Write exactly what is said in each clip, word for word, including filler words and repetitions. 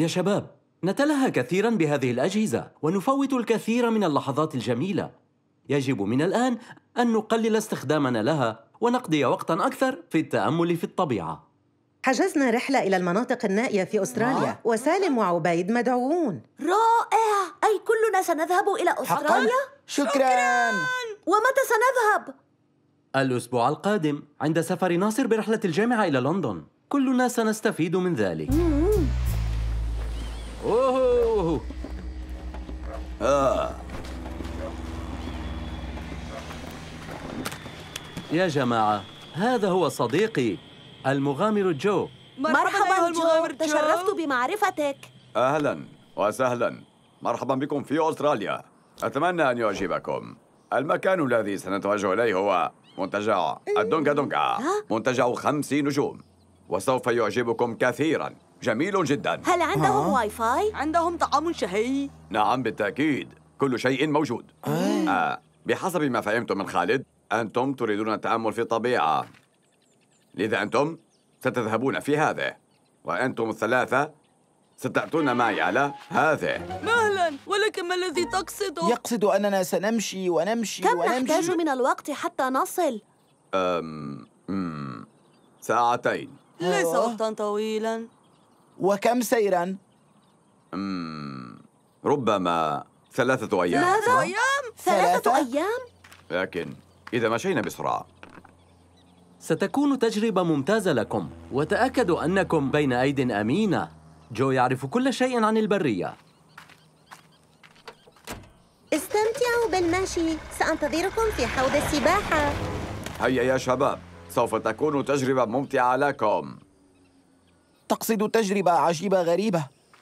يا شباب، نتلهى كثيراً بهذه الأجهزة ونفوت الكثير من اللحظات الجميلة. يجب من الآن أن نقلل استخدامنا لها ونقضي وقتاً أكثر في التأمل في الطبيعة. حجزنا رحلة إلى المناطق النائية في أستراليا، وسالم وعبيد مدعوون. رائع! أي كلنا سنذهب إلى أستراليا؟ شكراً. شكراً. ومتى سنذهب؟ الأسبوع القادم عند سفر ناصر برحلة الجامعة إلى لندن. كلنا سنستفيد من ذلك. أوه. آه. يا جماعة، هذا هو صديقي المغامر جو. مرحباً جو، تشرفت بمعرفتك. أهلاً وسهلاً، مرحباً بكم في أستراليا. أتمنى أن يعجبكم. المكان الذي سنتوجه إليه هو منتجع الدونغا دونغا، منتجع خمس نجوم، وسوف يعجبكم كثيراً. جميل جداً. هل عندهم واي فاي؟ عندهم طعام شهي؟ نعم بالتأكيد، كل شيء موجود. آه. بحسب ما فهمت من خالد، أنتم تريدون التأمل في الطبيعة، لذا أنتم ستذهبون في هذا، وأنتم الثلاثة ستأتون معي على هذا. مهلا، ولكن ما الذي تقصده؟ يقصد أننا سنمشي ونمشي كم ونمشي. نحتاج من الوقت حتى نصل؟ أم... أم... ساعتين. ليس وقتا طويلا. وكم سيرا؟ أم... ربما ثلاثة أيام. ثلاثة أيام؟ ثلاثة أيام؟ لكن إذا مشينا بسرعة ستكون تجربة ممتازة لكم، وتأكدوا أنكم بين أيد أمينة. جو يعرف كل شيء عن البرية. استمتعوا بالمشي، سأنتظركم في حوض السباحة. هيا يا شباب، سوف تكون تجربة ممتعة لكم. تقصد تجربة عجيبة غريبة.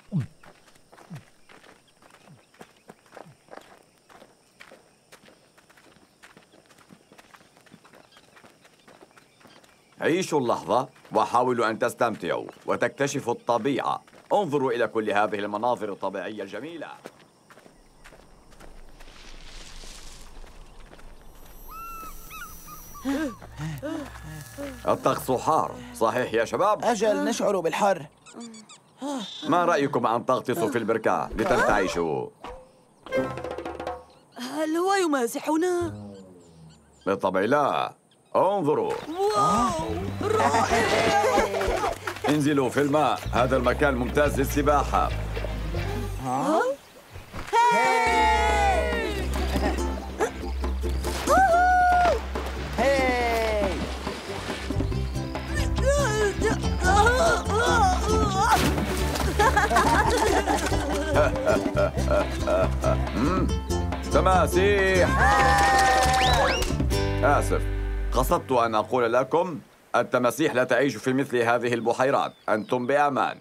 عيشوا اللحظة وحاولوا أن تستمتعوا وتكتشفوا الطبيعة. انظروا إلى كل هذه المناظر الطبيعية الجميلة. الطقس حار، صحيح يا شباب؟ أجل، نشعر بالحر. ما رأيكم أن تغطسوا في البركة لتنتعشوا؟ هل هو يمازحنا؟ بالطبع لا. انظروا. واو، رائع. انزلوا في الماء، هذا المكان ممتاز للسباحة. ها؟ تماسيح. آسف، قصدت أن أقول لكم التماسيح لا تعيش في مثل هذه البحيرات. أنتم بأمان.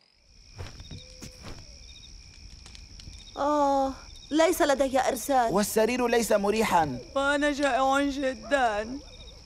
آه، ليس لدي إرسال. والسرير ليس مريحاً. وأنا جائع جداً.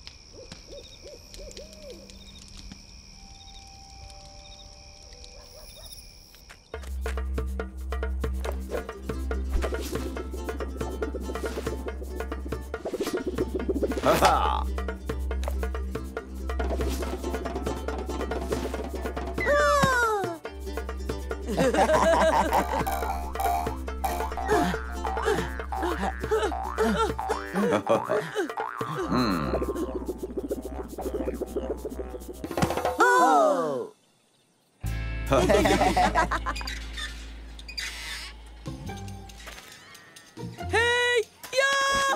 هاي يا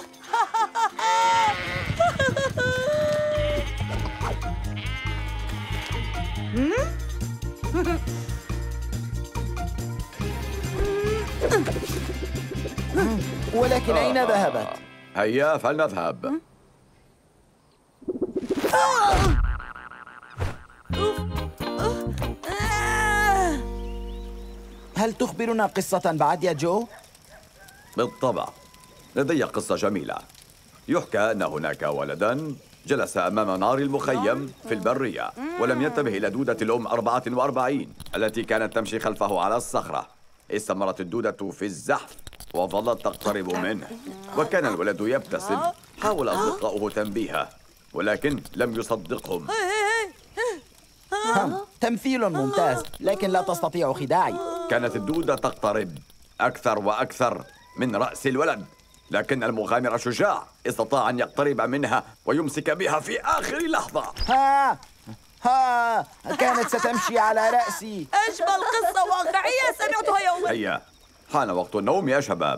ولكن أين ذهبت؟ هيا فلنذهب. هل تخبرنا قصة بعد يا جو؟ بالطبع، لدي قصة جميلة. يحكى أن هناك ولداً جلس أمام نار المخيم في البرية، ولم ينتبه إلى دودة الأم أربعة وأربعين التي كانت تمشي خلفه على الصخرة. استمرت الدودة في الزحف وظلت تقترب منه، وكان الولد يبتسم. حاول أصدقاؤه تنبيهه ولكن لم يصدقهم. تمثيل ممتاز، لكن لا تستطيع خداعي. كانت الدودة تقترب أكثر وأكثر من رأس الولد، لكن المغامر الشجاع استطاع أن يقترب منها ويمسك بها في آخر لحظة. ها ها كانت ستمشي على رأسي. أجمل قصة واقعية سمعتها يوما. هيا، حان وقت النوم يا شباب.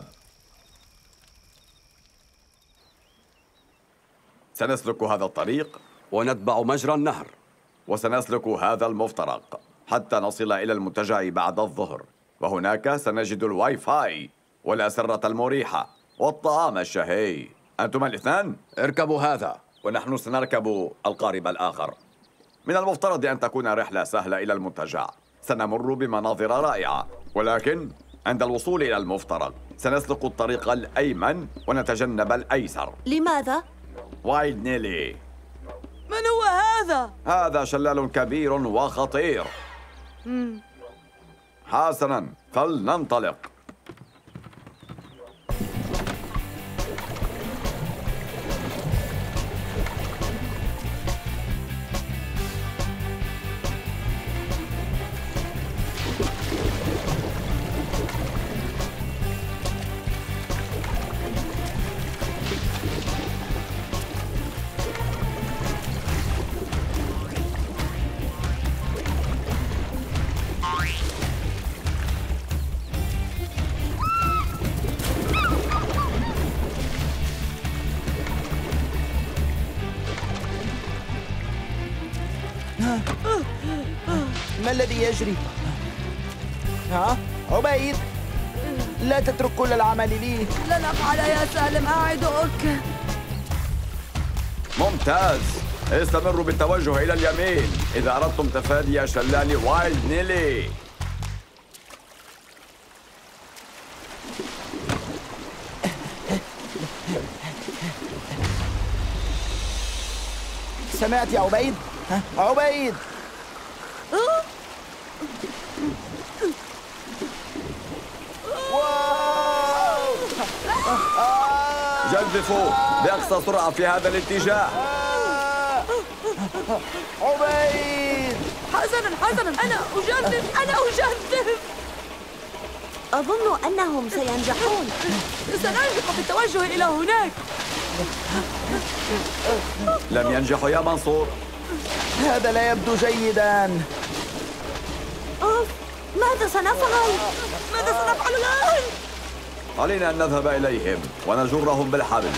سنسلك هذا الطريق ونتبع مجرى النهر، وسنسلك هذا المفترق حتى نصل إلى المنتجع بعد الظهر، وهناك سنجد الواي فاي والأسرة المريحة والطعام الشهي. أنتما الاثنان اركبوا هذا ونحن سنركب القارب الآخر. من المفترض أن تكون رحلة سهلة إلى المنتجع، سنمر بمناظر رائعة، ولكن عند الوصول إلى المفترق سنسلك الطريق الأيمن ونتجنب الأيسر. لماذا؟ وايلد نيلي. من هو هذا؟ هذا شلال كبير وخطير. مم. حسناً، فلننطلق. ما الذي يجري؟ ها؟ عبيد، لا تترك كل العمل لي. لن أفعل يا سالم، أعدك. ممتاز، استمروا بالتوجه إلى اليمين إذا أردتم تفادي شلال وايلد نيلي. سمعت يا عبيد؟ ها؟ عبيد، واو! جدفوا بأقصى سرعة في هذا الاتجاه. عبيد، حسناً حسناً، أنا أجدد أنا أجدد. أظن أنهم سينجحون. سننجح في التوجه إلى هناك. لم ينجحوا يا منصور. هذا لا يبدو جيداً. أوف، ماذا سنفعل؟ ماذا سنفعل الآن؟ علينا أن نذهب إليهم ونجرهم بالحبل.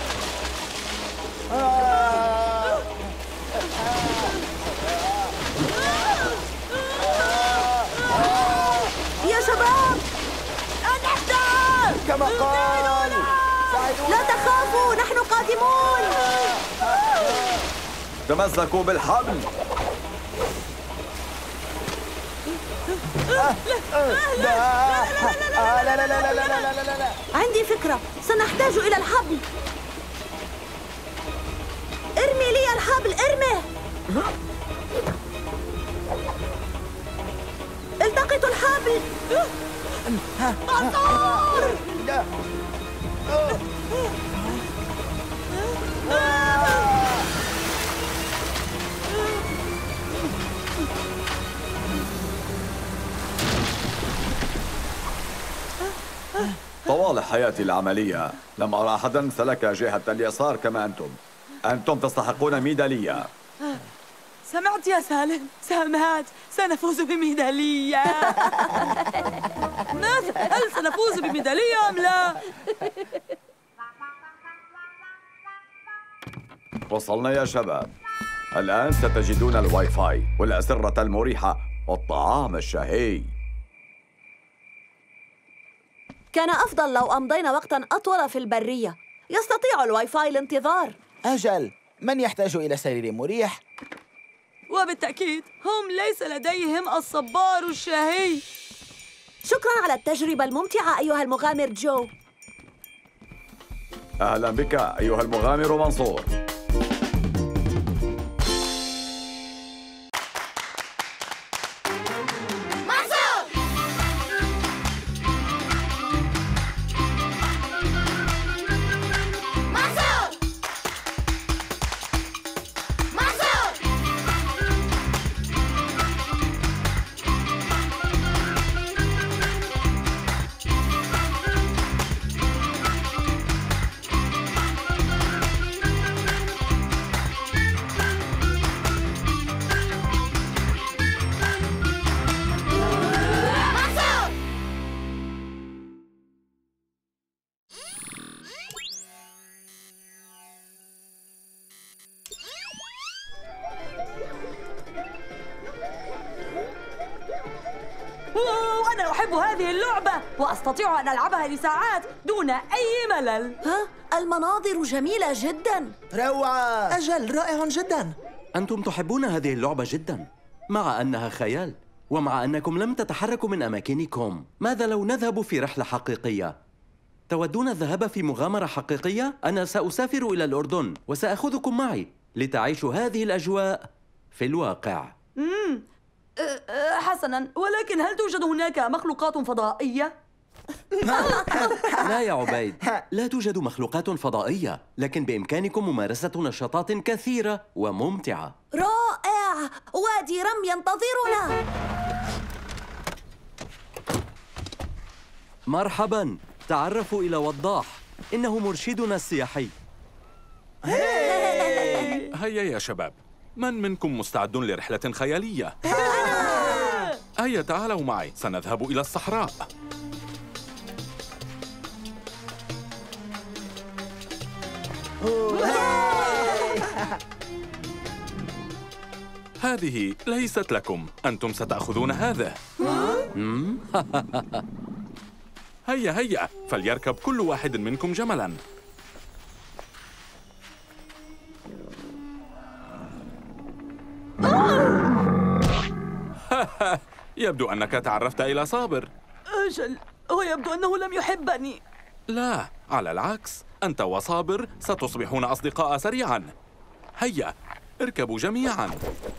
يا شباب، نحتاج كما قال، لا تخافوا، نحن قادمون. تمسكوا بالحبل. لا لا لا لا لا لا لا لا. عندي فكرة، سنحتاج إلى الحبل. ارمي لي الحبل، ارمي. التقطوا الحبل. منصور. لا. طوال حياتي العملية لم أرى أحدا سلك جهة اليسار كما أنتم. أنتم تستحقون ميدالية. سمعت يا سالم، سمعت، سنفوز بميدالية. ماذا؟ هل سنفوز بميدالية أم لا؟ وصلنا يا شباب. الآن ستجدون الواي فاي والأسرة المريحة والطعام الشهي. كان أفضل لو أمضينا وقتاً أطول في البرية. يستطيع الواي فاي الانتظار. أجل، من يحتاج إلى سرير مريح؟ وبالتأكيد هم ليس لديهم الصبار الشهي. شكراً على التجربة الممتعة أيها المغامر جو. أهلا بك أيها المغامر منصور. هذه اللعبة وأستطيع أن ألعبها لساعات دون أي ملل. ها؟ المناظر جميلة جداً. روعة. أجل، رائع جداً. أنتم تحبون هذه اللعبة جداً مع أنها خيال، ومع أنكم لم تتحركوا من أماكنكم. ماذا لو نذهب في رحلة حقيقية؟ تودون الذهاب في مغامرة حقيقية؟ أنا سأسافر إلى الأردن وسأخذكم معي لتعيشوا هذه الأجواء في الواقع. مم. أه أه حسناً، ولكن هل توجد هناك مخلوقات فضائية؟ لا يا عبيد، لا توجد مخلوقات فضائية، لكن بإمكانكم ممارسة نشاطات كثيرة وممتعة. رائع! وادي رم ينتظرنا. مرحباً، تعرفوا إلى وضاح، إنه مرشدنا السياحي. هيا يا شباب، من منكم مستعد لرحلة خيالية؟ هيا تعالوا معي، سنذهب إلى الصحراء. هذه ليست لكم، أنتم ستأخذون هذا. هيا هيا، فليركب كل واحد منكم جملاً. يبدو أنك تعرفت إلى صابر. أجل، هو يبدو أنه لم يحبني. لا، على العكس، أنت وصابر ستصبحون أصدقاء سريعاً. هيا، اركبوا جميعاً.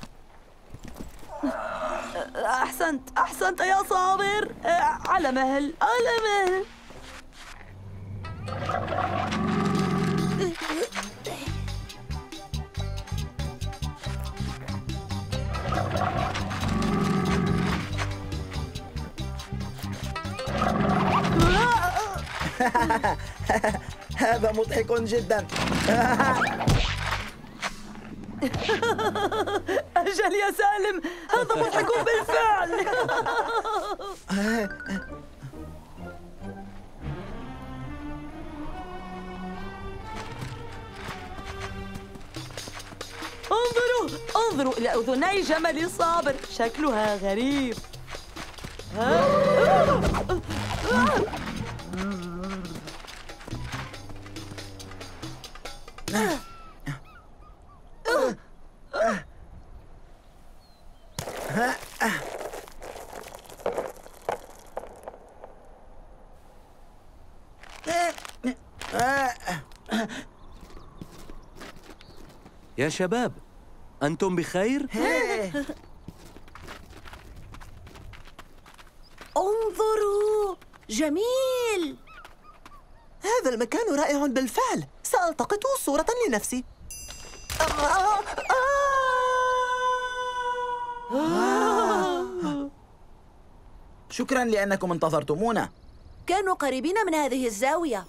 أحسنت أحسنت يا صابر. على مهل على مهل. هذا مضحك جدا. أجل يا سالم، هذا مضحك بالفعل. انظروا انظروا إلى أذني جمل صابر، شكلها غريب. يا شباب، أنتم بخير؟ انظروا، جميل. هذا المكان رائع بالفعل. سألتقط صورة لنفسي. شكراً لأنكم انتظرتمونا. كانوا قريبين من هذه الزاوية.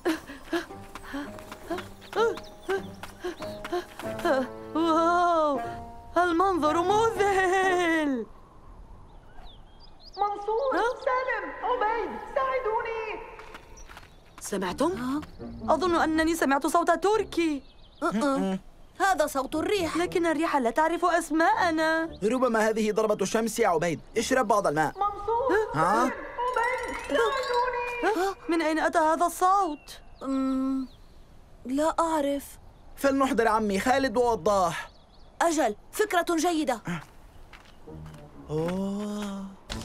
واو، المنظر مذهل. منصور، سالم، عبيد، ساعدوني. سمعتم؟ أظن أنني سمعت صوت تركي. هذا صوت الريح. لكن الريح لا تعرف أسماءنا. ربما هذه ضربة الشمس يا عبيد. اشرب بعض الماء. منصور، ها؟ عبيد، ساعدوني. من أين أتى هذا الصوت؟ أمم، لا أعرف. فلنحضر عمي خالد ووضاح. أجل، فكرة جيدة. أوه.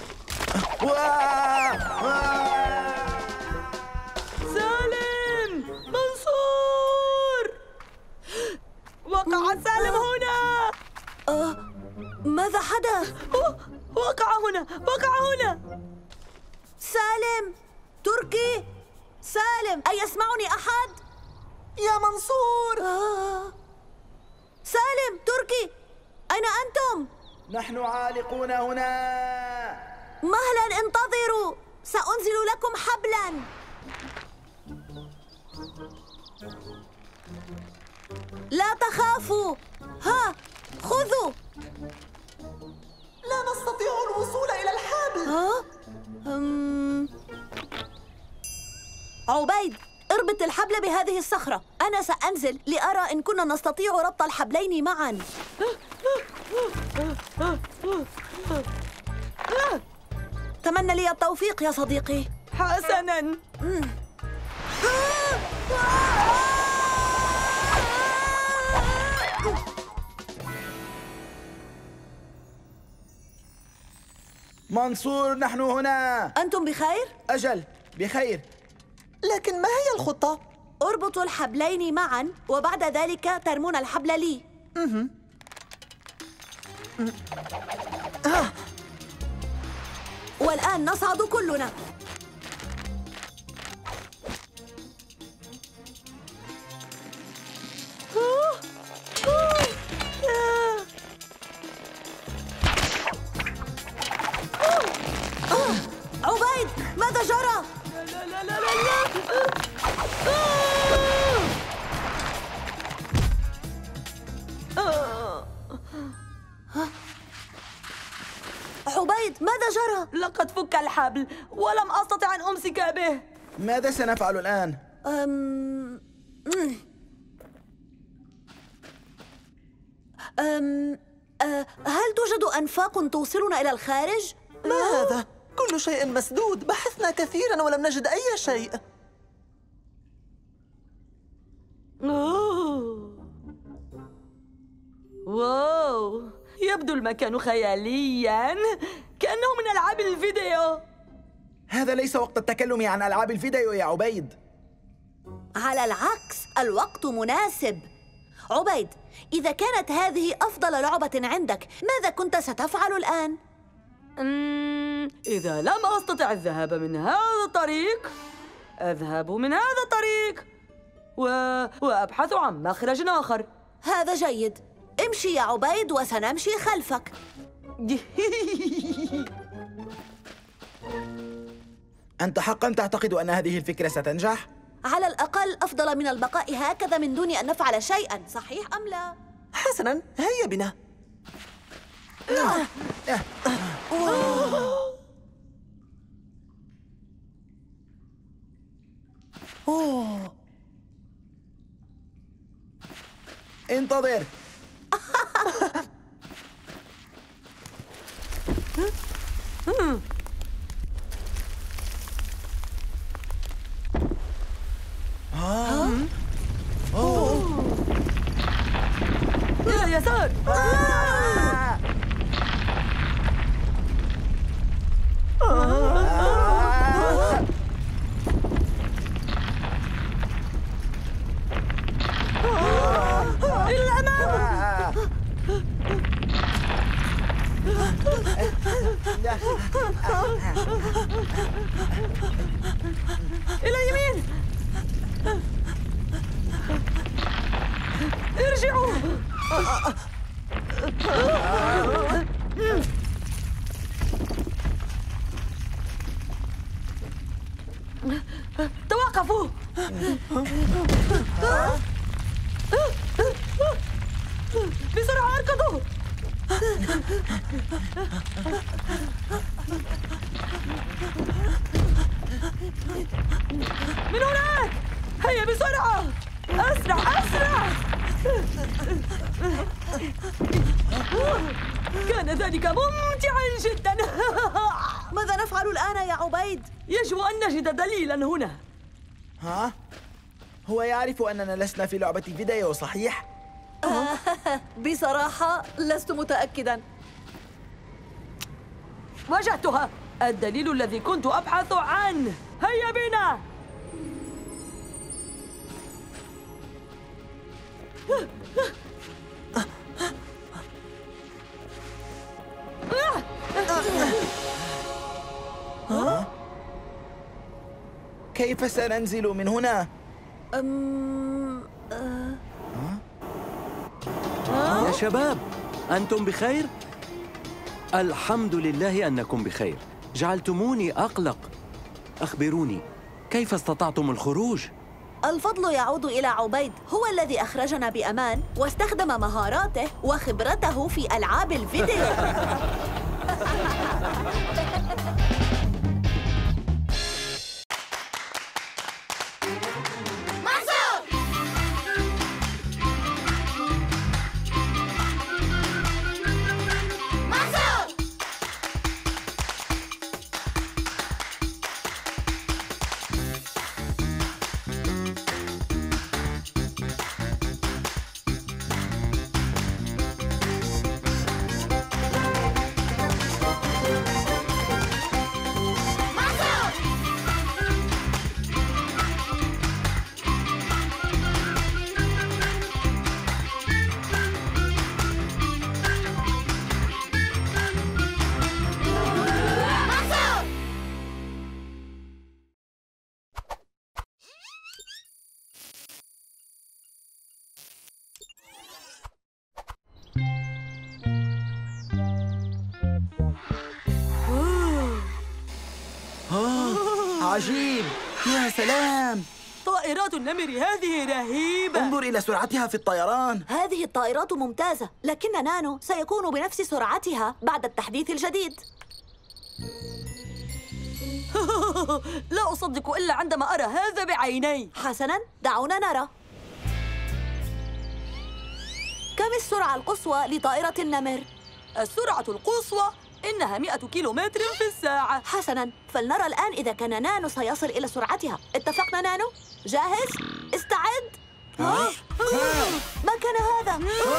سالم، منصور، وقع سالم هنا. أه، ماذا حدث؟ وقع هنا، وقع هنا. سالم، تركي، سالم، أي يسمعني أحد؟ يا منصور. آه. سالم، تركي، أين أنتم؟ نحن عالقون هنا. مهلا، انتظروا، سأنزل لكم حبلا. لا تخافوا، ها، خذوا. لا نستطيع الوصول إلى الحبل. ها؟ أم... عبيد، اربط الحبل بهذه الصخرة. أنا سأنزل لأرى إن كنا نستطيع ربط الحبلين معا. أتمنى لي التوفيق يا صديقي. حسناً. منصور، نحن هنا. أنتم بخير؟ أجل، بخير. لكن ما هي الخطة؟ اربطوا الحبلين معاً وبعد ذلك ترمون الحبل لي. آه. والآن نصعد كلنا. عبيد، ماذا جرى؟ لا لا لا لا لا. عبيد، ماذا جرى؟ لقد فك الحبل ولم أستطع أن أمسك به. ماذا سنفعل الآن؟ أم... أم... أه... هل توجد أنفاق توصلنا إلى الخارج؟ ما هذا؟ كل شيء مسدود. بحثنا كثيراً ولم نجد أي شيء. أوه. واو، يبدو المكان خيالياً كأنه من ألعاب الفيديو. هذا ليس وقت التكلم عن ألعاب الفيديو يا عبيد. على العكس، الوقت مناسب. عبيد، إذا كانت هذه أفضل لعبة عندك، ماذا كنت ستفعل الآن؟ أمم، إذا لم أستطع الذهاب من هذا الطريق، أذهب من هذا الطريق و... وأبحث عن مخرج آخر. هذا جيد. امشي يا عبيد وسنمشي خلفك. أنت حقاً تعتقد أن هذه الفكرة ستنجح؟ على الأقل أفضل من البقاء هكذا من دون أن نفعل شيئاً، صحيح أم لا؟ حسناً، هيا بنا. أوه. انتظر. إلى اليسار. إلى الأمام. إلى اليمين. ارجعوا. توقفوا. بسرعة اركضوا. من هناك. هيا بسرعة. أسرع أسرع. كان ذلك ممتعا جدا. ماذا نفعل الآن يا عبيد؟ يجب أن نجد دليلا هنا. ها؟ هو يعرف أننا لسنا في لعبة فيديو، صحيح؟ بصراحة لست متأكدا. وجدتها، الدليل الذي كنت أبحث عنه. هيا بنا. ها؟ كيف سننزل من هنا؟ أم... يا شباب، أنتم بخير؟ الحمد لله أنكم بخير. جعلتموني أقلق. أخبروني، كيف استطعتم الخروج؟ الفضل يعود إلى عبيد، هو الذي أخرجنا بأمان واستخدم مهاراته وخبرته في ألعاب الفيديو. عجيب، يا سلام. طائرات النمر هذه رهيبة. انظر إلى سرعتها في الطيران. هذه الطائرات ممتازة، لكن نانو سيكون بنفس سرعتها بعد التحديث الجديد. لا أصدق إلا عندما أرى هذا بعيني. حسناً، دعونا نرى. كم السرعة القصوى لطائرة النمر؟ السرعة القصوى إنها مئة كيلومتر في الساعة. حسناً، فلنرى الآن إذا كان نانو سيصل إلى سرعتها. اتفقنا نانو؟ جاهز؟ استعد؟ ها؟ ما كان هذا؟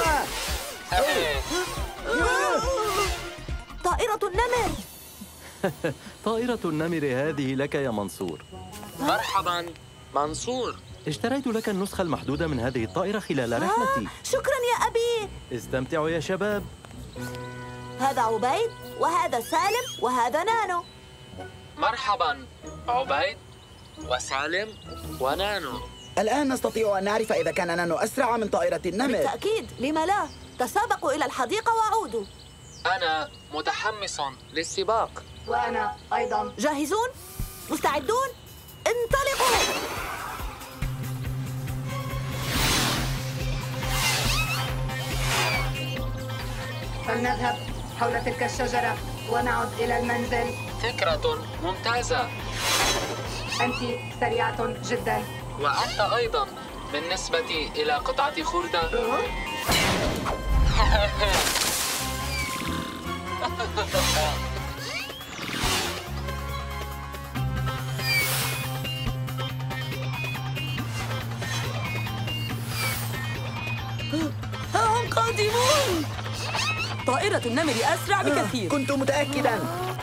طائرة النمر. طائرة النمر هذه لك يا منصور. مرحباً منصور. اشتريت لك النسخة المحدودة من هذه الطائرة خلال رحلتي. شكراً يا أبي. استمتعوا يا شباب. هذا عبيد وهذا سالم وهذا نانو. مرحباً عبيد وسالم ونانو. الآن نستطيع أن نعرف إذا كان نانو أسرع من طائرة النمر. بالتأكيد، لما لا؟ تسابقوا إلى الحديقة وعودوا. أنا متحمس للسباق. وأنا أيضاً. جاهزون؟ مستعدون؟ انطلقوا! فلنذهب حول تلك الشجرة ونعد إلى المنزل. فكرة ممتازة. أنت سريعة جداً. وأنت أيضاً بالنسبة إلى قطعة خردة. ها هم قادمون. طائرة النمر أسرع بكثير. كنت متأكداً.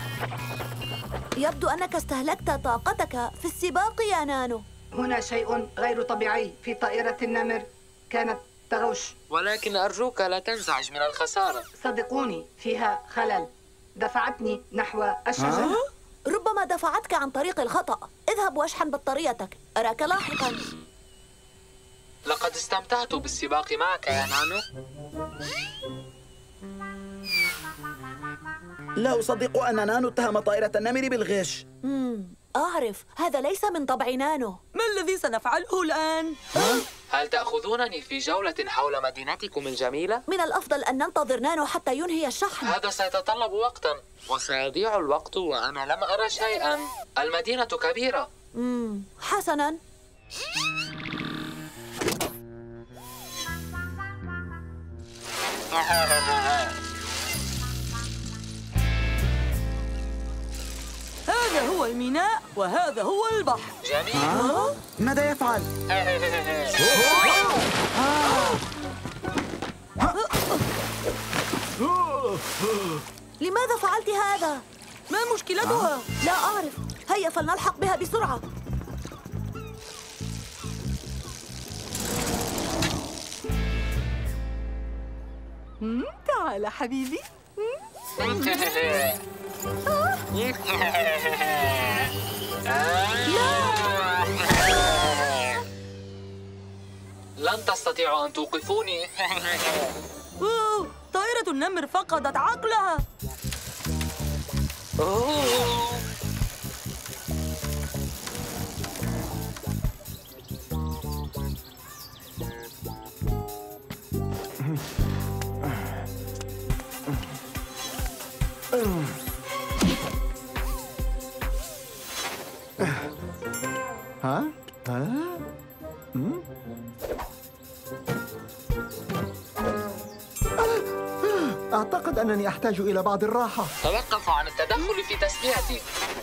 يبدو أنك استهلكت طاقتك في السباق يا نانو. هنا شيء غير طبيعي في طائرة النمر. كانت تغش. ولكن أرجوك لا تنزعج من الخسارة. صدقوني فيها خلل. دفعتني نحو الشجرة. ربما دفعتك عن طريق الخطأ. اذهب واشحن بطاريتك. أراك لاحقاً. لقد استمتعت بالسباق معك يا نانو. لا أصدق أن نانو اتهم طائرة النمر بالغش. مم. أعرف، هذا ليس من طبع نانو. ما الذي سنفعله الآن؟ هل تأخذونني في جولة حول مدينتكم الجميلة؟ من الأفضل أن ننتظر نانو حتى ينهي الشحن. هذا سيتطلب وقتاً وسيضيع الوقت وأنا لم أرى شيئاً. المدينة كبيرة. مم. حسناً. هذا هو الميناء وهذا هو البحر. جميل. آه؟ ماذا يفعل؟ لماذا فعلت هذا؟ ما مشكلتها؟ لا أعرف. هيا فلنلحق بها بسرعة. تعال حبيبي. لن تستطيعوا أن توقفوني. أوه، طائرة النمر فقدت عقلها. أوه. ها؟ ها؟ مم؟ أعتقد أنني أحتاج إلى بعض الراحة. توقفوا عن التدخل في تسليتي.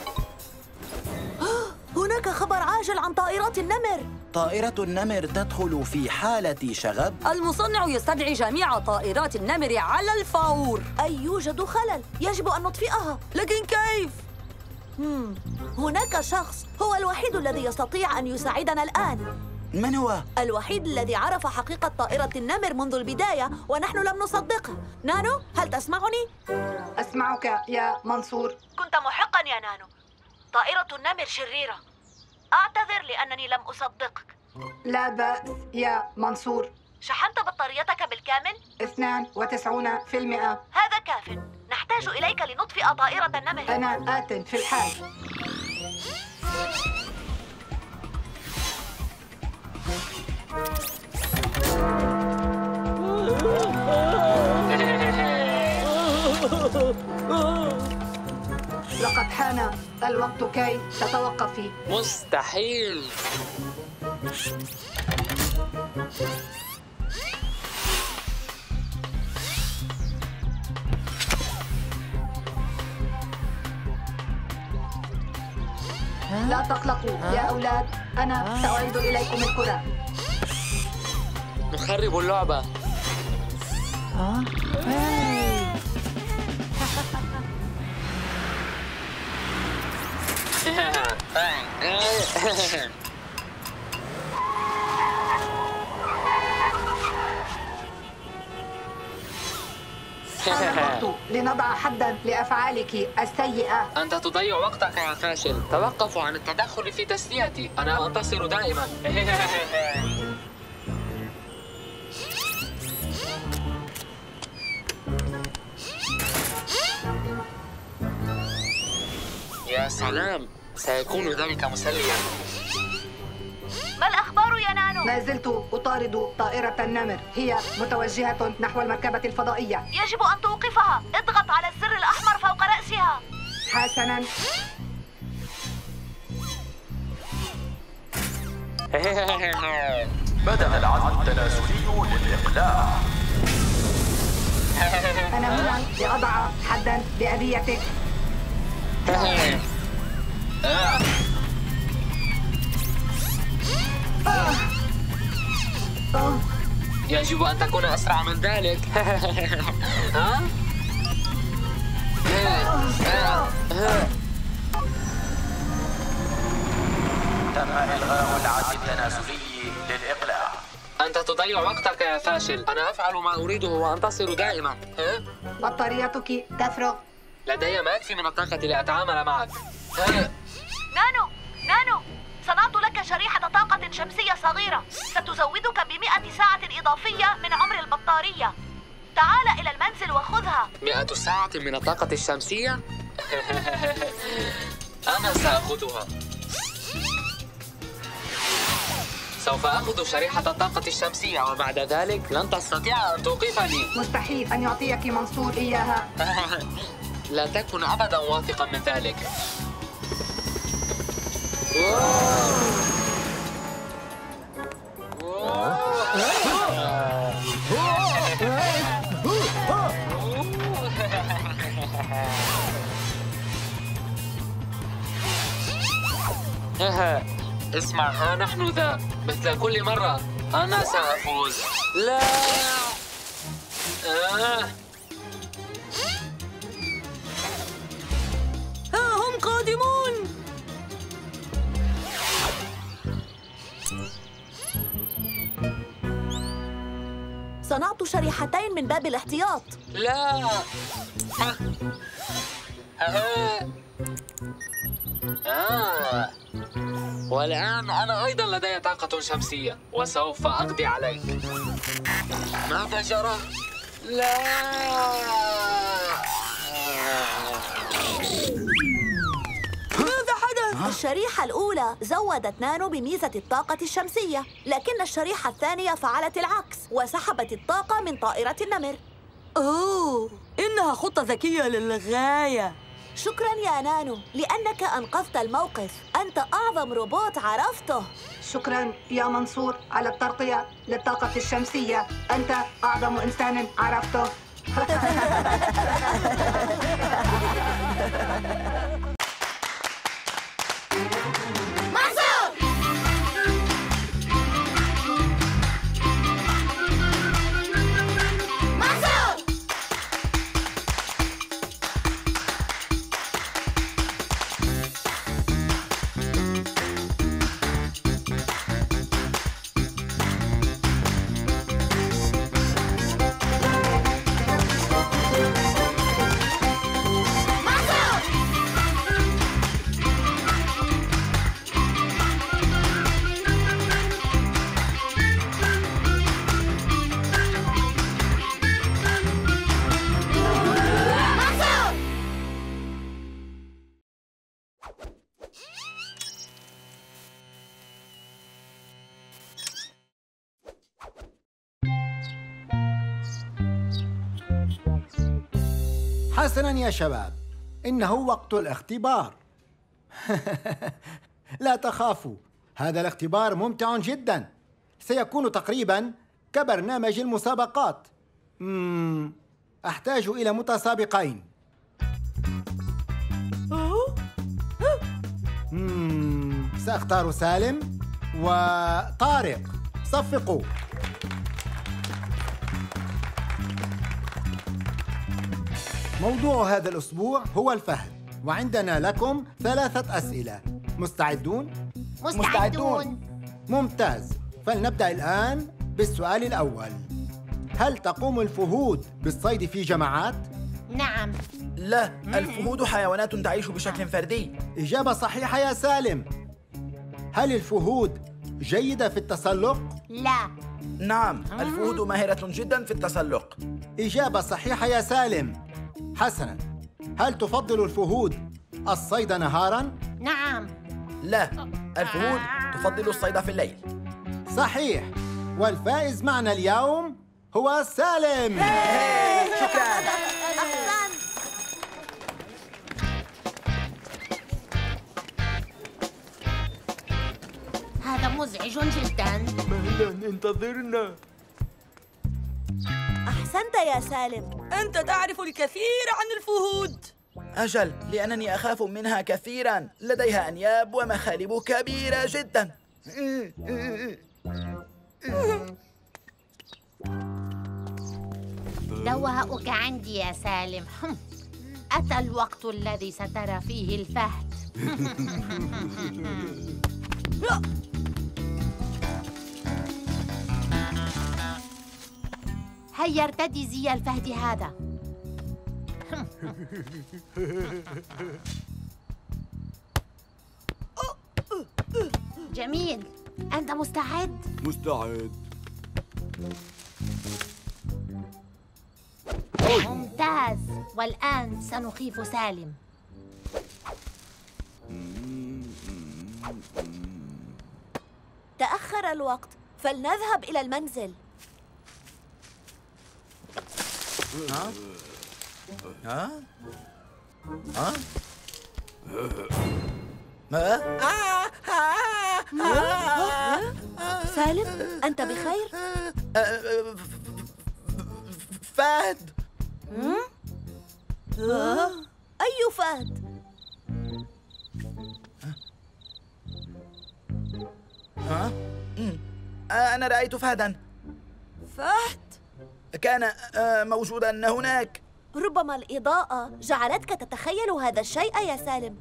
هناك خبر عاجل عن طائرات النمر. طائرة النمر تدخل في حالة شغب. المصنع يستدعي جميع طائرات النمر على الفور. أي يوجد خلل، يجب أن نطفئها. لكن كيف؟ مم. هناك شخص هو الوحيد الذي يستطيع أن يساعدنا الآن. من هو؟ الوحيد الذي عرف حقيقة طائرة النمر منذ البداية ونحن لم نصدقه. نانو، هل تسمعني؟ أسمعك يا منصور. كنت محقا يا نانو. طائرة النمر شريرة. أعتذر لأنني لم أصدقك. لا بأس يا منصور. شحنت بطاريتك بالكامل؟ اثنان وتسعون في المئة. هذا كاف. نحتاج إليك لنطفئ طائرة النمر. أنا آت في الحال. لقد حان الوقت كي تتوقفي. مستحيل. لا تقلقوا يا أولاد، أنا سأعيد إليكم الكرة. نخرب اللعبة. حان الوقت لنضع حداً لأفعالك السيئة. أنت تضيع وقتك يا فاشل. توقفوا عن التدخل في تسليتي. أنا أنتصر دائما. يا سلام، سيكون ذلك مسليا. ما الأخبار يا نانو؟ ما زلت أطارد طائرة النمر، هي متوجهة نحو المركبة الفضائية. يجب أن توقفها. اضغط على الزر الأحمر فوق رأسها. حسناً. بدأ العزم التناسلي للإقلاع. أنا هنا لأضع حداً لأذيتك. يجب أن تكون أسرع من ذلك. ها؟ تم إلغاء العزم التناسلي للإقلاع. أنت تضيع وقتك يا فاشل. أنا أفعل ما أريده وأنتصر دائما. ها؟ بطاريتك تفرغ. لدي ما يكفي من الطاقة لأتعامل معك. ها؟ نانو نانو، صنعت لك شريحة طاقة شمسية صغيرة ستزودك بمئة ساعة إضافية من عمر البطارية. تعال إلى المنزل وخذها. مئة ساعة من الطاقة الشمسية؟ أنا سأخذها. سوف أخذ شريحة الطاقة الشمسية وبعد ذلك لن تستطيع أن توقفني. مستحيل أن يعطيك منصور إياها. لا تكن أبدا واثقا من ذلك. اسمع، ها نحن ذا مثل كل مرة. أنا سأفوز. لا. آه. ها هم قادمون. صنعت شريحتين من باب الاحتياط. لا. آه. آه. والآن أنا أيضا لدي طاقة شمسية وسوف أقضي عليك. ماذا جرى؟ لا. ماذا حدث؟ الشريحة الأولى زودت نانو بميزة الطاقة الشمسية، لكن الشريحة الثانية فعلت العكس وسحبت الطاقة من طائرة النمر. أوه، إنها خطة ذكية للغاية. شكراً يا نانو لأنك أنقذت الموقف. أنت أعظم روبوت عرفته. شكراً يا منصور على التغطية للطاقة الشمسية. أنت أعظم إنسان عرفته. حسناً يا شباب، إنه وقت الاختبار. لا تخافوا، هذا الاختبار ممتع جداً. سيكون تقريباً كبرنامج المسابقات. مم. أحتاج إلى متسابقين. مم. سأختار سالم وطارق. صفقوا. موضوع هذا الأسبوع هو الفهد، وعندنا لكم ثلاثة أسئلة. مستعدون؟ مستعدون. ممتاز، فلنبدأ الآن بالسؤال الأول. هل تقوم الفهود بالصيد في جماعات؟ نعم. لا، الفهود حيوانات تعيش بشكل فردي. إجابة صحيحة يا سالم. هل الفهود جيدة في التسلق؟ لا. نعم، الفهود ماهرة جدا في التسلق. إجابة صحيحة يا سالم. حسناً، هل تفضل الفهود الصيد نهاراً؟ نعم. لا، الفهود تفضل الصيد في الليل. صحيح، والفائز معنا اليوم هو سالم. شكراً. هذا مزعج جدا. مهلا، انتظرنا. أحسنت يا سالم، أنت تعرف الكثير عن الفهود. أجل، لأنني أخاف منها كثيراً. لديها أنياب ومخالب كبيرة جداً. دواؤك عندي يا سالم. أتى الوقت الذي سترى فيه الفهد. هيا ارتدي زي الفهد هذا. جميل، أنت مستعد؟ مستعد. ممتاز، والآن سنخيف سالم. تأخر الوقت، فلنذهب إلى المنزل. ها؟ ها؟ ها؟ سالم، أنت بخير؟ فهد. أي فهد؟ ها؟ أنا رأيت فهداً. فهد؟ كان موجوداً هناك. ربما الإضاءة جعلتك تتخيل هذا الشيء يا سالم.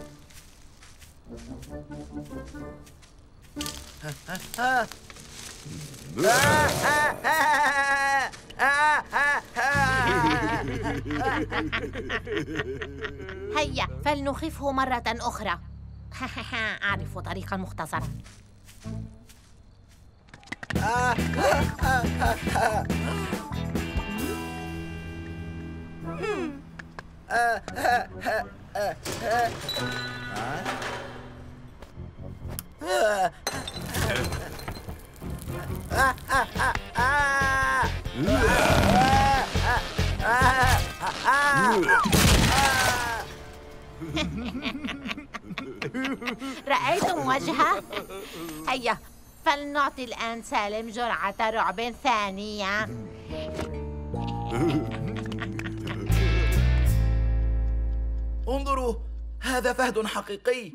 هيا فلنخفه مرة أخرى. أعرف طريقاً مختصرة. رأيتم وجهه؟ هيا فلنعطي الآن سالم جرعة رعب ثانية. انظروا، هذا فهد حقيقي.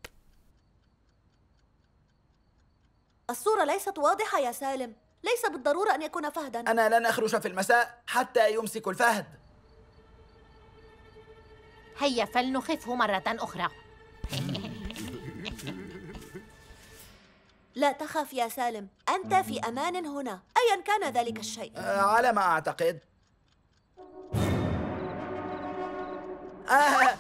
الصورة ليست واضحة يا سالم. ليس بالضرورة أن يكون فهداً. أنا لن أخرج في المساء حتى يمسك الفهد. هيا فلنخفه مرة أخرى. لا تخف يا سالم، أنت في أمان هنا أياً كان ذلك الشيء. أه على ما أعتقد. آه.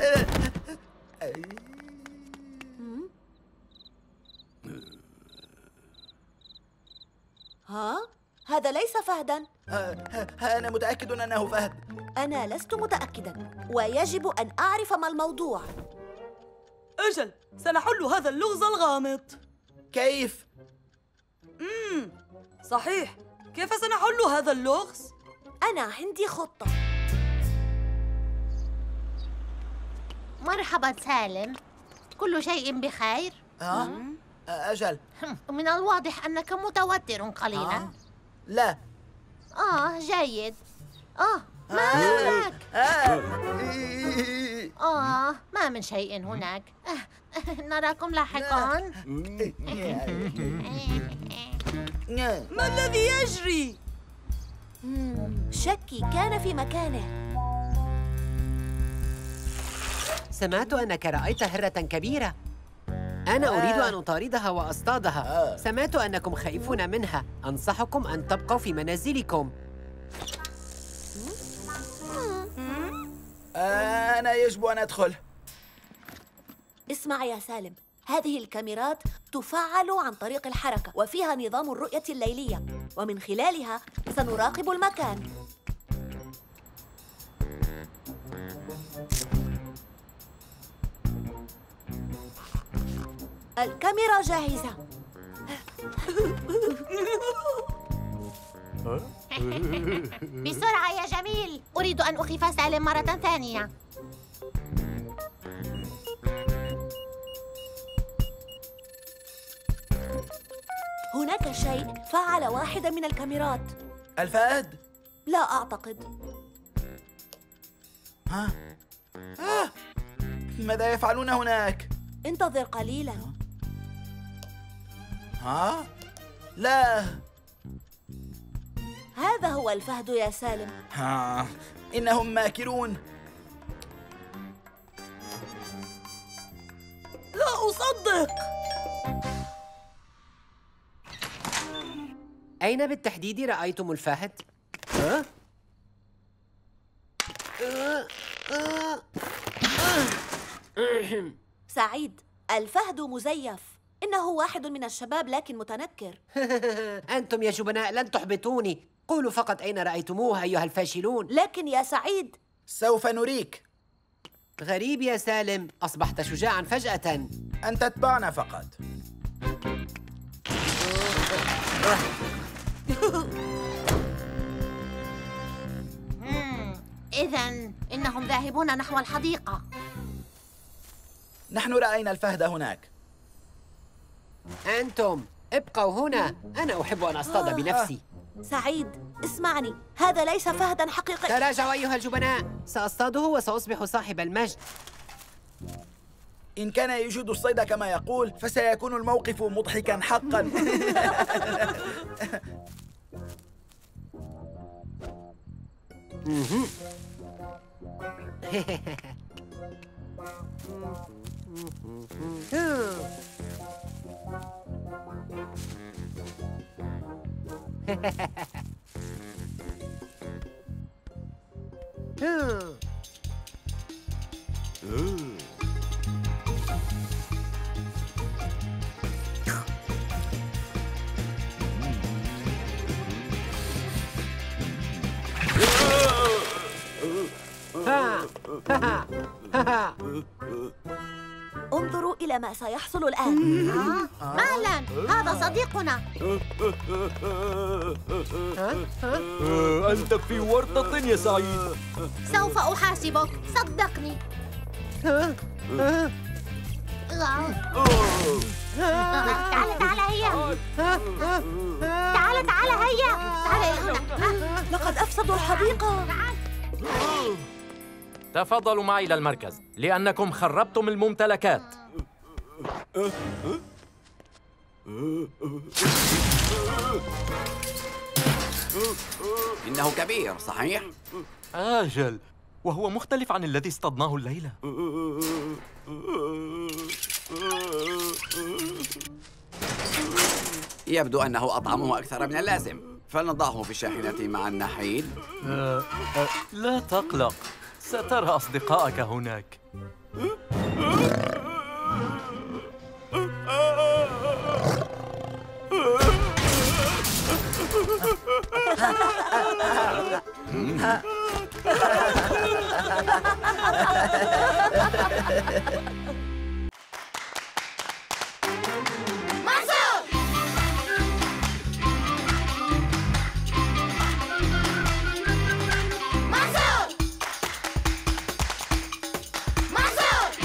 ها؟ هذا ليس فهداً. آه. أنا متأكد أنه فهد. أنا لست متأكداً، ويجب أن أعرف ما الموضوع. أجل، سنحل هذا اللغز الغامض. كيف؟ امم صحيح، كيف سنحل هذا اللغز؟ أنا عندي خطة. مرحبا سالم، كل شيء بخير؟ آه؟ أجل. من الواضح أنك متوتر قليلا. آه. لا. آه جيد. آه ماذا لك؟ آه. آه ما من شيء هناك. نراكم لاحقا. ما الذي يجري؟ شكي كان في مكانه. سمعت أنك رأيت هرة كبيرة. أنا أريد أن أطاردها وأصطادها. سمعت أنكم خائفون منها. أنصحكم أن تبقوا في منازلكم. أنا يجب أن أدخل. اسمع يا سالم، هذه الكاميرات تفعل عن طريق الحركة وفيها نظام الرؤية الليلية، ومن خلالها سنراقب المكان. الكاميرا جاهزة. بسرعة يا جميل، أريد أن أخيف سالم مرة ثانية. هناك شيء فعل واحدة من الكاميرات. الفهد؟ لا أعتقد. ها؟ آه. ماذا يفعلون هناك؟ انتظر قليلا. ها؟ لا. هذا هو الفهد يا سالم. ها. إنهم ماكرون. لا أصدق. أين بالتحديد رأيتم الفهد؟ ها؟ سعيد، الفهد مزيف. إنه واحد من الشباب لكن متنكر. أنتم يا جبناء لن تحبطوني. قولوا فقط أين رأيتموه أيها الفاشلون. لكن يا سعيد سوف نريك. غريب يا سالم، أصبحت شجاعاً فجأة. أن تتبعنا فقط. إذن إنهم ذاهبون نحو الحديقة. نحن رأينا الفهد هناك. أنتم ابقوا هنا، أنا أحب أن أصطاد بنفسي. سعيد، اسمعني، هذا ليس فهداً حقيقياً. تراجعوا أيها الجبناء، سأصطاده وسأصبح صاحب المجد. إن كان يجود الصيد كما يقول فسيكون الموقف مضحكاً حقاً. انظروا إلى ما سيحصل الآن. مهلا، هذا صديقنا. أنت في ورطة يا سعيد. سوف أحاسبك، صدقني. تعال تعال هيا. تعال تعال هيا. تعال هنا. لقد أفسدوا الحديقة. تفضلوا معي إلى المركز لأنكم خربتم الممتلكات. إنه كبير صحيح؟ أجل، وهو مختلف عن الذي اصطدناه الليلة. يبدو أنه أطعمه أكثر من اللازم، فلنضعه في الشاحنة مع النحيل. أه أه لا تقلق، سترى أصدقائك هناك. منصور!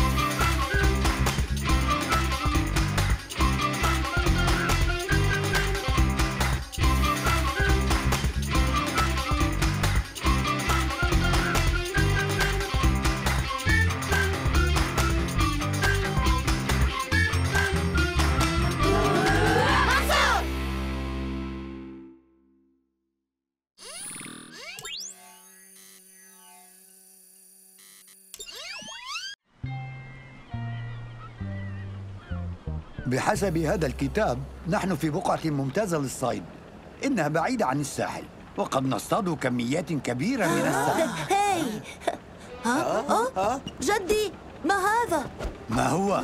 بحسب هذا الكتاب نحن في بقعة ممتازة للصيد. إنها بعيدة عن الساحل وقد نصطاد كميات كبيرة من السمك. هاي ها؟ ها؟ جدي ما هذا؟ ما هو؟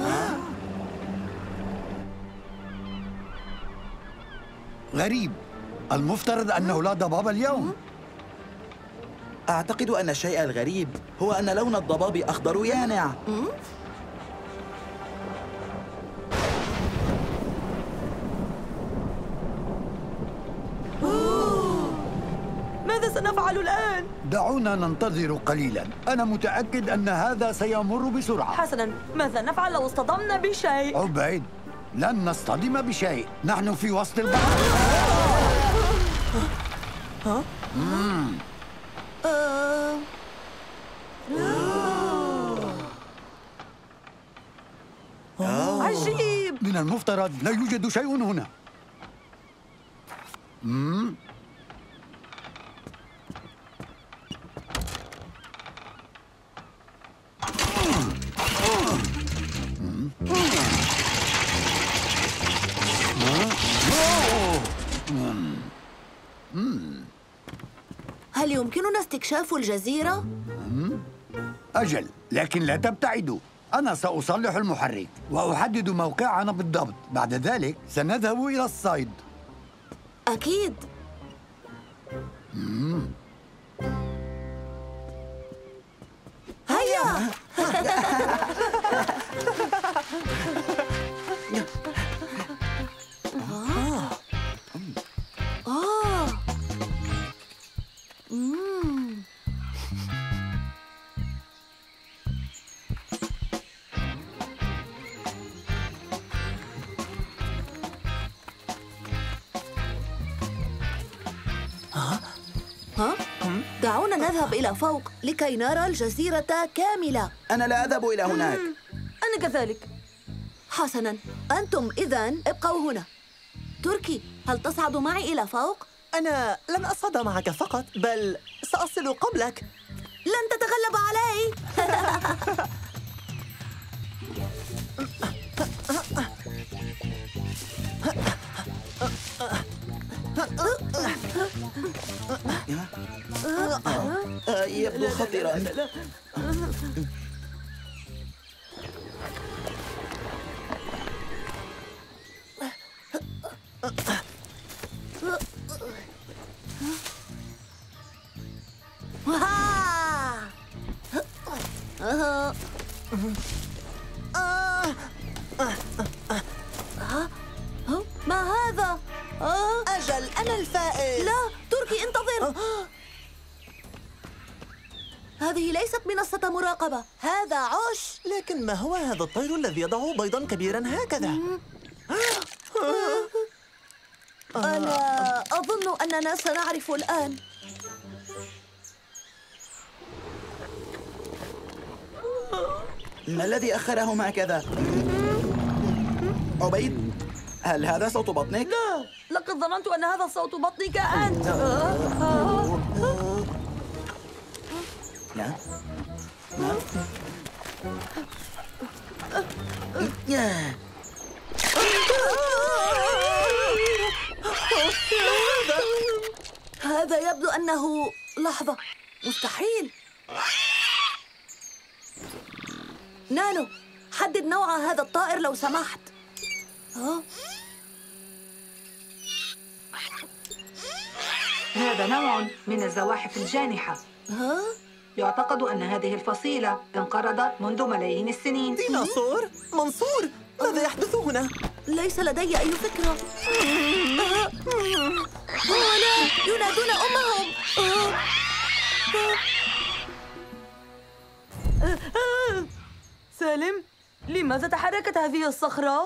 غريب. المفترض أنه لا ضباب اليوم. أعتقد أن الشيء الغريب هو أن لون الضباب أخضر يانع. ماذا سنفعل الآن؟ دعونا ننتظر قليلا. أنا متأكد أن هذا سيمر بسرعة. حسنا، ماذا نفعل لو اصطدمنا بشيء؟ عبيد، لن نصطدم بشيء. نحن في وسط البحر. ها؟ مم. عجيب. من المفترض لا يوجد شيء هنا. مم. هل يمكننا استكشاف الجزيرة؟ أجل، لكن لا تبتعدوا. أنا سأصلح المحرك وأحدد موقعنا بالضبط. بعد ذلك سنذهب إلى الصيد. أكيد. مم. هيا. آه. آه. مم. ها؟ دعونا نذهب إلى فوق لكي نرى الجزيرة كاملة. أنا لا أذهب إلى هناك. أنا كذلك. حسناً، أنتم إذن ابقوا هنا. تركي، هل تصعد معي إلى فوق؟ أنا لن أصعد معك فقط، بل سأصل قبلك. لن تتغلب علي. يبدو خطيرا. ما هذا؟ أجل، أنا الفائز. لا، تركي انتظر. هذه ليست منصة مراقبة، هذا عش. لكن ما هو هذا الطير الذي يضع بيضا كبيرا هكذا؟ أنا أظن أننا سنعرف الآن. ما الذي أخرهم هكذا؟ عبيد، هل هذا صوت بطنك؟ لا، لقد ظننت أن هذا صوت بطنك أنت. نعم نعم. هذا يبدو أنه لحظة. مستحيل. نانو، حدد نوع هذا الطائر لو سمحت. ها؟ هذا نوع من الزواحف الجانحة. ها؟ يعتقد أن هذه الفصيلة انقرضت منذ ملايين السنين. ديناصور؟ منصور، ماذا يحدث هنا؟ ليس لدي أي فكرة. ولا ينادون أمهم. سالم، لماذا تحركت هذه الصخرة؟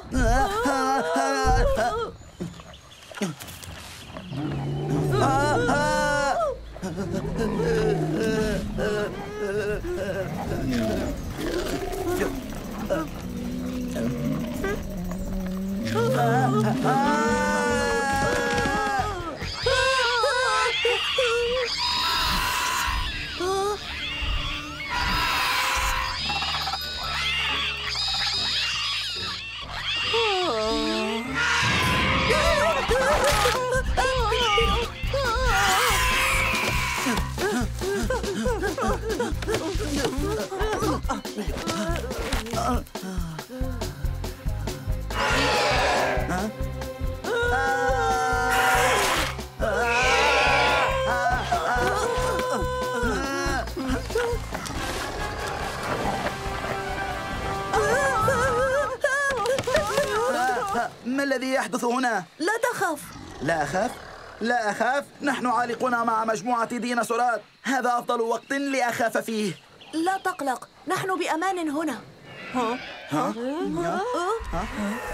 الذي يحدث هنا؟ لا تخف. لا أخاف؟ لا أخاف؟ نحن عالقون مع مجموعة ديناصورات. هذا أفضل وقت لأخاف فيه. لا تقلق، نحن بأمان هنا. ها؟ ها؟ ها؟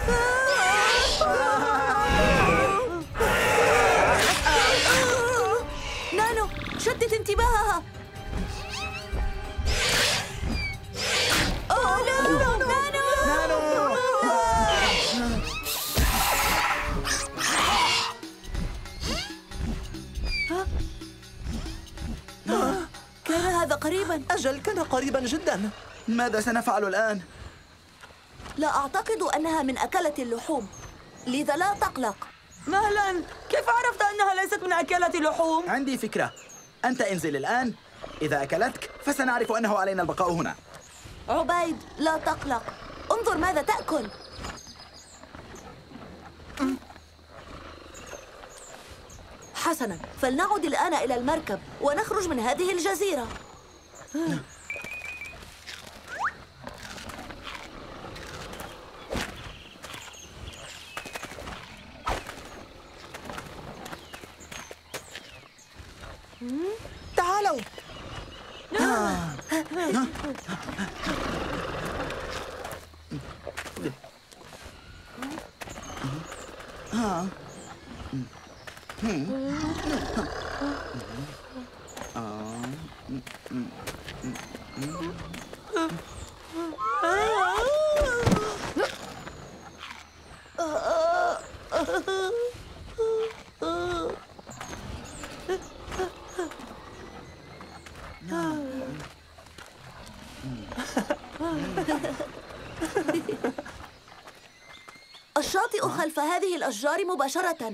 نانو، شتت انتباهها. أوه نانو نانو نانو. كان هذا قريبا. أجل، كان قريبا جدا. ماذا سنفعل الآن؟ لا أعتقد أنها من أكلة اللحوم، لذا لا تقلق. مهلا، كيف عرفت أنها ليست من أكلة اللحوم؟ عندي فكرة. أنت انزل الآن. إذا أكلتك فسنعرف أنه علينا البقاء هنا. عبيد، لا تقلق. انظر ماذا تأكل. حسنا، فلنعد الآن إلى المركب ونخرج من هذه الجزيرة. تعالوا. الشاطئ خلف هذه الأشجار مباشرة.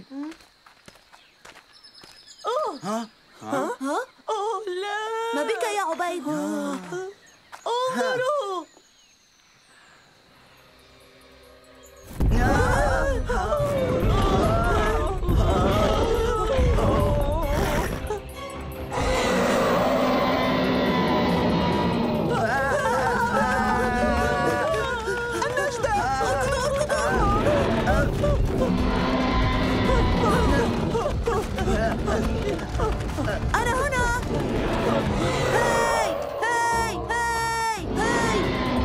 أوه. ها؟ ها؟ ها؟ أوه لا. ما بك يا عبيد؟ انظروا. أنا هنا. هاي هاي هاي هاي.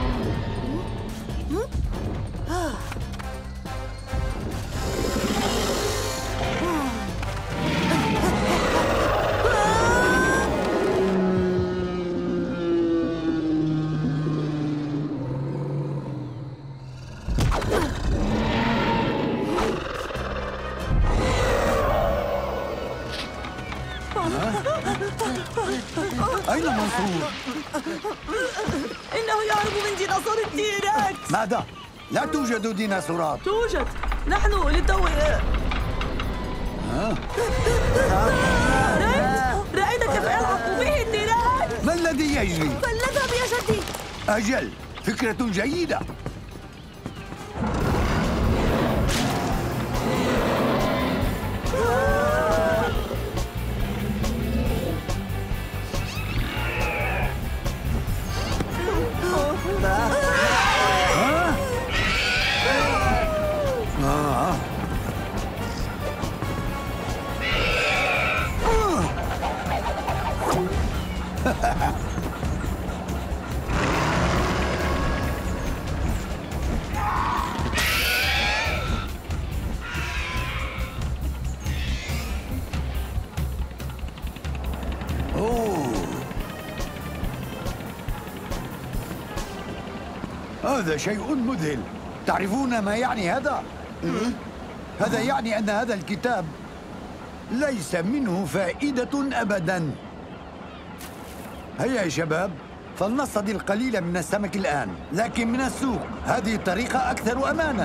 أين منصور؟ إنه يهرب من ديناصور التيراكس. ماذا؟ لا توجد ديناصورات. توجد. نحن للتو. ها؟ رأيت رأيت كيف يلحق به التيراكس. ما الذي يجري؟ فلنذهب يا جدي. أجل، فكرة جيدة. هذا شيء مذهل. تعرفون ما يعني هذا؟ هذا يعني أن هذا الكتاب ليس منه فائدة أبداً. هيا يا شباب، فلنصطاد القليل من السمك الآن، لكن من السوق. هذه الطريقة أكثر أماناً.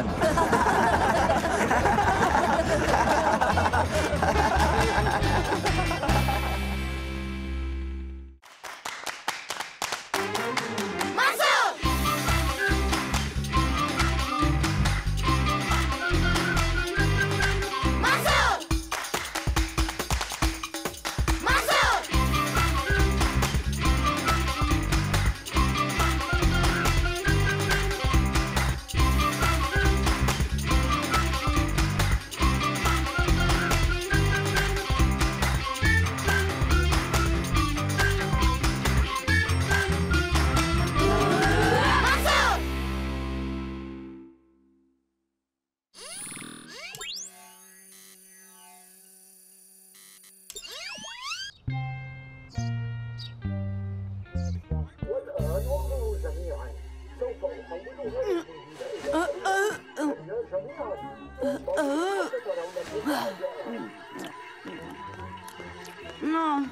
نعم.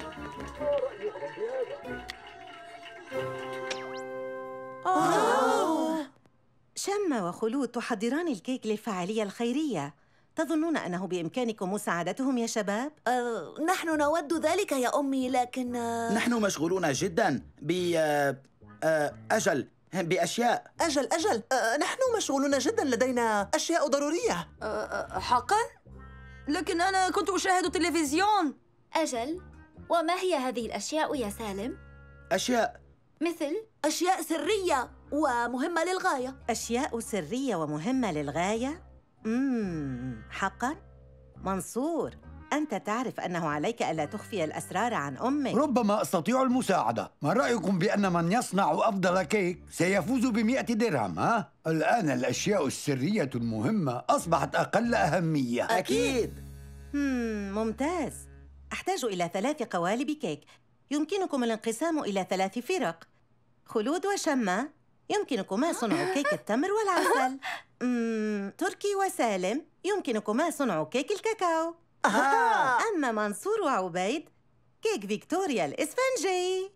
أوه. شمة وخلود تحضران الكيك للفعالية الخيرية. تظنون أنه بإمكانكم مساعدتهم يا شباب؟ أه، نحن نود ذلك يا أمي، لكن أه... نحن مشغولون جدا ب أه، أه، أجل بأشياء. أجل أجل أه، نحن مشغولون جدا، لدينا أشياء ضرورية. أه، حقا؟ لكن أنا كنت أشاهد التلفزيون. أجل، وما هي هذه الأشياء يا سالم؟ أشياء مثل أشياء سرية ومهمة للغاية. أشياء سرية ومهمة للغاية؟ مم. حقا؟ منصور، أنت تعرف أنه عليك ألا تخفي الأسرار عن أمك. ربما أستطيع المساعدة. ما رأيكم بأن من يصنع أفضل كيك سيفوز بمئة درهم؟ ها؟ الآن الأشياء السرية المهمة أصبحت أقل أهمية. أكيد. مم. ممتاز. أحتاج إلى ثلاث قوالب كيك. يمكنكم الانقسام إلى ثلاث فرق. خلود وشمة، يمكنكما صنع كيك التمر والعسل. مم. تركي وسالم، يمكنكما صنع كيك الكاكاو. آه. أما منصور وعبيد، كيك فيكتوريا الإسفنجي.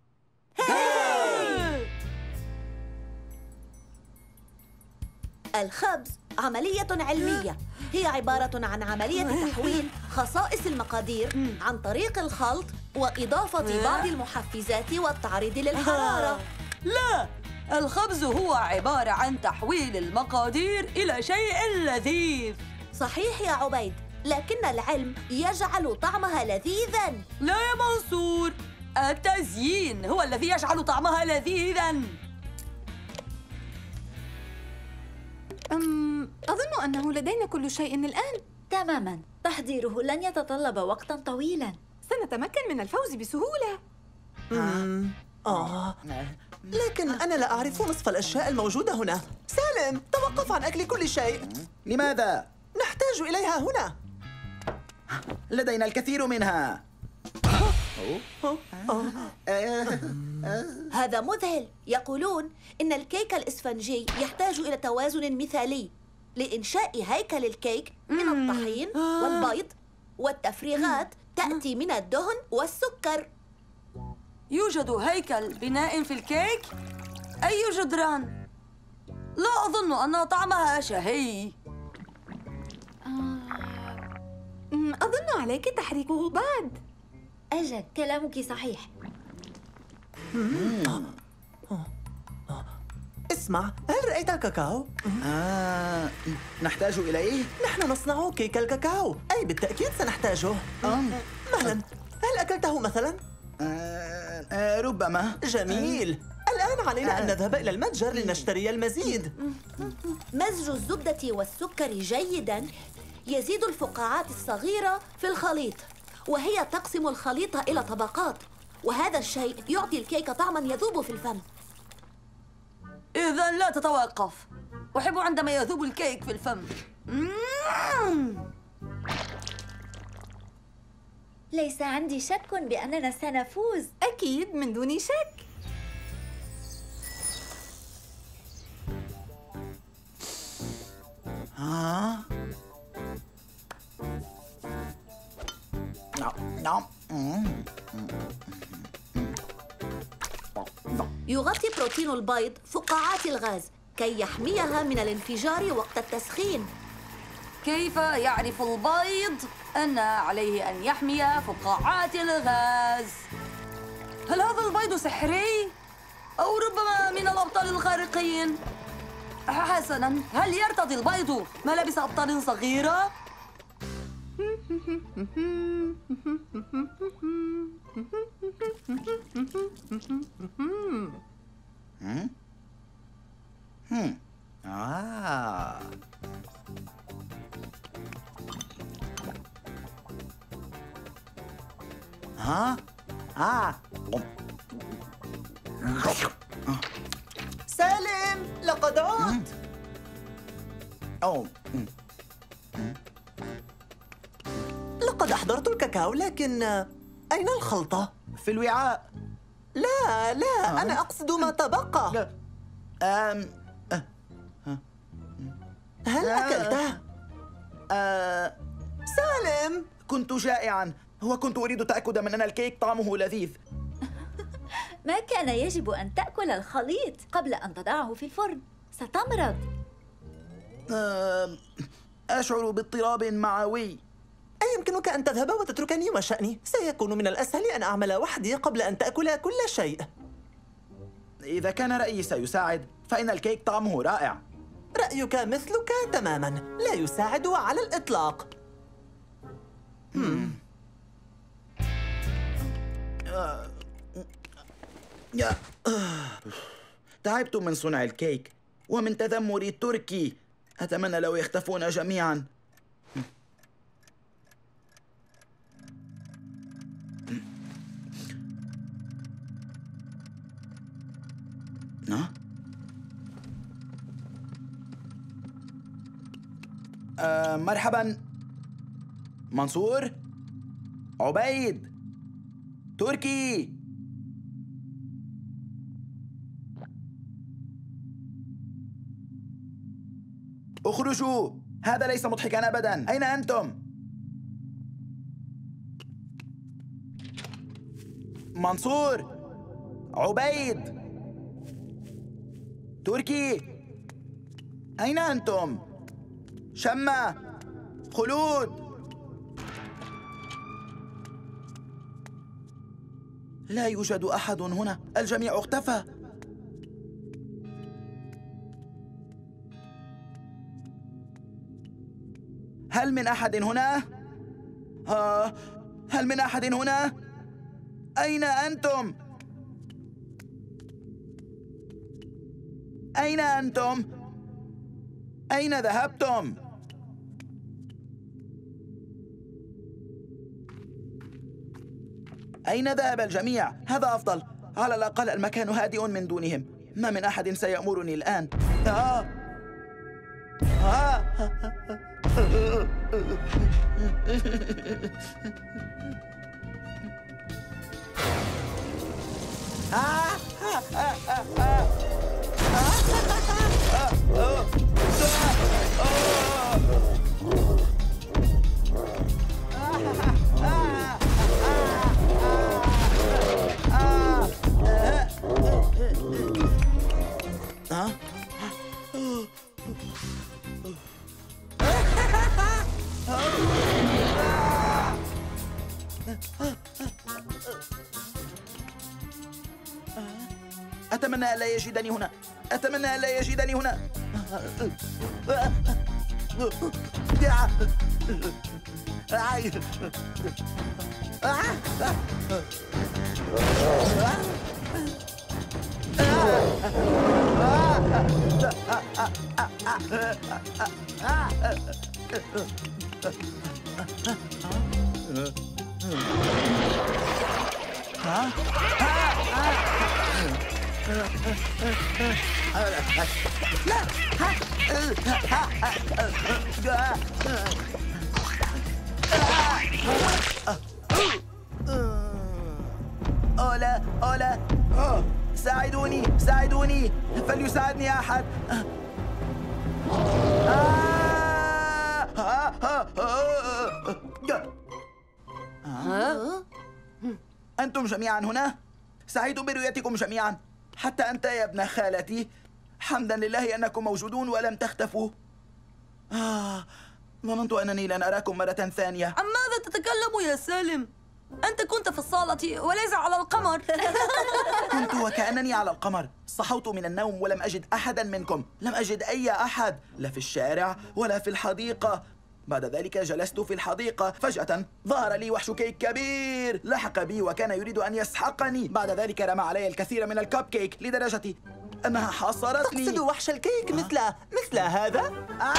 الخبز عملية علمية، هي عبارة عن عملية تحويل خصائص المقادير عن طريق الخلط وإضافة بعض المحفزات والتعريض للحرارة. لا، الخبز هو عبارة عن تحويل المقادير إلى شيء لذيذ. صحيح يا عبيد، لكن العلم يجعل طعمها لذيذاً. لا يا منصور، التزيين هو الذي يجعل طعمها لذيذاً. أم أظن أنه لدينا كل شيء الآن. تماماً، تحضيره لن يتطلب وقتاً طويلاً. سنتمكن من الفوز بسهولة. مم. آه لكن أنا لا أعرف نصف الأشياء الموجودة هنا. سالم، توقف عن أكل كل شيء. لماذا؟ نحتاج إليها هنا. لدينا الكثير منها. هذا مذهل. يقولون إن الكيك الإسفنجي يحتاج إلى توازن مثالي لإنشاء هيكل الكيك من الطحين والبيض والتفريغات تأتي من الدهن والسكر. يوجد هيكل بناء في الكيك؟ أي جدران؟ لا أظن أن طعمها شهي. أظن عليك تحريكه بعد. أجل، كلامك صحيح. اسمع، هل رأيت الكاكاو؟ آه، نحتاج إليه؟ نحن نصنع كيك الكاكاو، أي بالتأكيد سنحتاجه. مهلا، هل أكلته مثلا؟ آه، آه، ربما. جميل. الآن علينا أن نذهب إلى المتجر لنشتري المزيد. مزج الزبدة والسكر جيداً يزيد الفقاعات الصغيرة في الخليط، وهي تقسم الخليط إلى طبقات، وهذا الشيء يعطي الكيك طعماً يذوب في الفم. إذن لا تتوقف. أحب عندما يذوب الكيك في الفم. ليس عندي شك بأننا سنفوز. أكيد، من دون شك. ها؟ نعم. يغطي بروتين البيض فقاعات الغاز كي يحميها من الانفجار وقت التسخين. كيف يعرف البيض أن عليه أن يحمي فقاعات الغاز؟ هل هذا البيض سحري؟ أو ربما من الأبطال الخارقين؟ حسناً، هل يرتضي البيض ملابس أبطال صغيرة؟ هم؟ هم. آه. ها؟ آه. سالم، لقد عدت. أوه. لقد أحضرت الكاكاو، لكن أين الخلطة؟ في الوعاء. لا لا، أنا أقصد ما تبقى. لا. أم... هل أكلته؟ أه... سالم؟ كنت جائعا وكنت أريد التأكد من أن الكيك طعمه لذيذ. ما كان يجب أن تأكل الخليط قبل أن تضعه في الفرن، ستمرض. أشعر باضطراب معوي. أيمكنك أن تذهب وتتركني وشأني؟ سيكون من الأسهل أن أعمل وحدي قبل أن تأكل كل شيء. إذا كان رأيي سيساعد فإن الكيك طعمه رائع. رأيك مثلك تماماً، لا يساعد على الإطلاق. مم. يا تعبت من صنع الكيك ومن تذمري التركي. أتمنى لو يختفون جميعاً. أه مرحباً. منصور، عبيد، تركي. اخرجوا، هذا ليس مضحكاً أبداً. أين أنتم؟ منصور، عبيد، تركي، أين أنتم؟ شمة، خلود. لا يوجد أحد هنا، الجميع اختفى. هل من أحد هنا؟ ها؟ هل من أحد هنا؟ أين أنتم؟ أين أنتم؟ أين ذهبتم؟ أين ذهب الجميع؟ هذا أفضل، على الأقل المكان هادئ من دونهم. ما من أحد سيأمرني الآن. آه. آه. أتمنى ألا يجدني هنا. أتمنى ألا يجدني هنا. أولا أولا ساعدوني ساعدوني فليساعدني أحد. أنتم جميعا هنا؟ سعيد برؤيتكم جميعا، حتى أنت يا ابن خالتي. حمدا لله أنكم موجودون ولم تختفوا. آه ظننت أنني لن أراكم مرة ثانية. عن ماذا تتكلم يا سالم؟ أنت كنت في الصالة وليس على القمر. كنت وكأنني على القمر. صحوت من النوم ولم أجد أحدا منكم. لم أجد أي أحد، لا في الشارع ولا في الحديقة. بعد ذلك جلست في الحديقة، فجأة ظهر لي وحش كيك كبير، لحق بي وكان يريد أن يسحقني. بعد ذلك رمى علي الكثير من الكب كيك لدرجة أنها حاصرتني. تقصد وحش الكيك مثل مثل هذا؟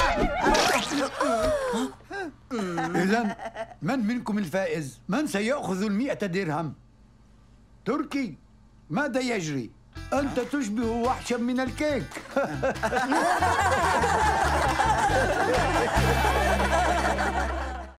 إذن من منكم الفائز؟ من سيأخذ المئة درهم؟ تركي، ماذا يجري؟ أنت تشبه وحشا من الكيك.